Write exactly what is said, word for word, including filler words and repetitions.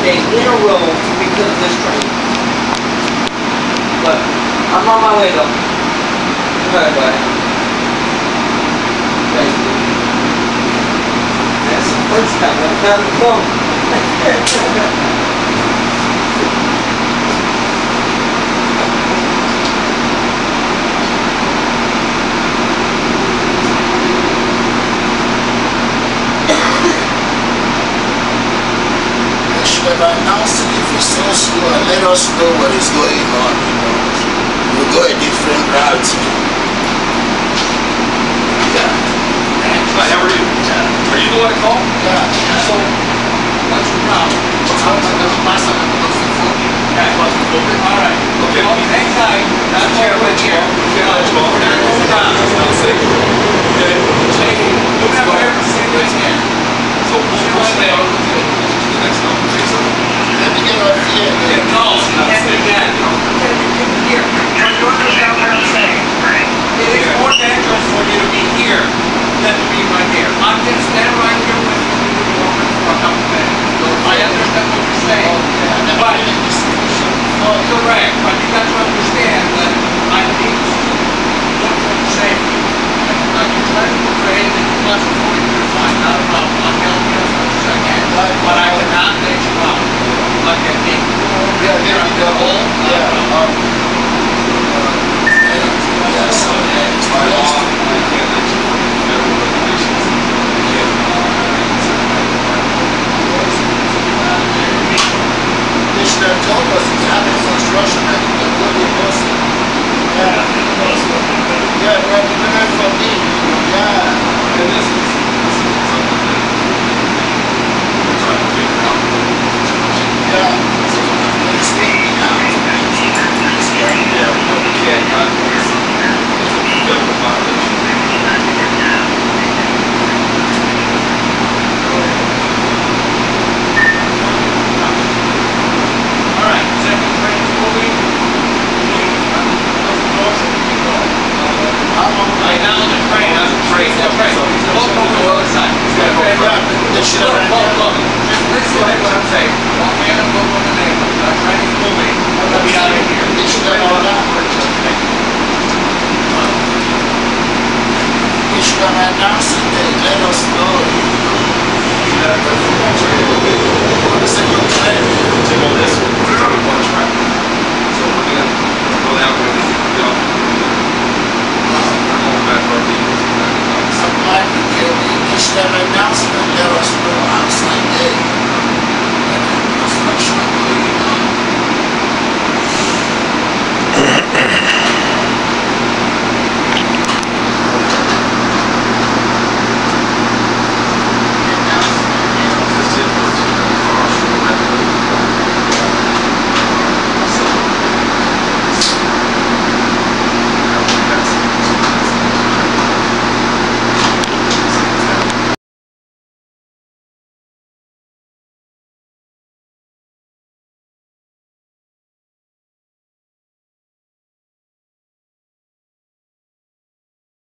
day in a row because of this train. But I'm on my way though. Alright, bye. Thank you. That's the first time I've found the phone. But announce it if it's so slow and let us know what is going on, you know. We'll go a different route. Yeah. Hi, how are you? Yeah. Are you the one to call? Yeah. So, what's your problem? What's up? Last time I was before you. Yeah, I was before you. Alright. Okay. Well, hang tight. That's here, but here. Okay, let's go. We're not going to stop. It's not safe. Okay. Hey, don't have to ever see this here. So, we'll stay on with you. Next time. Let me get up here. Yeah, no, it's not safe. Yeah, no. Here. You're doing this out there saying, right? It is more dangerous for you to be here than to be right here. I'm going to stand right here with you for a couple minutes. I understand what you're saying. But, oh, correct. But you got to understand that I need to look for the safety. Now, you're trying to portray that you must avoid your time. Not a problem. I'll help you as much as I can. But I cannot let you out. Look at me. Yeah, there we go. Yeah. Um, yeah, so, yeah, it's my law. I can't let you know federal regulations. They should have told us it's having construction and the bloody person. Yeah. Yeah, right, we learned from me. Yeah. And this is, this is something that we're trying to figure out. Yeah. So, let's stay now. Yeah, what we can't cut is a federal violation. Alright, second train moving. Right now on the train, on the train, the train. Look over the other side. They should have Look, look, look. Just listen to what I'm saying. Walk in and look on the neighbor. The train is moving. We'll be out of here. They should have done that. They should have announced it. They let us know. The second train. Take all this. We're on one track. So we're going to go that way. Get off. We're going back to our vehicles. Supply, they should have announced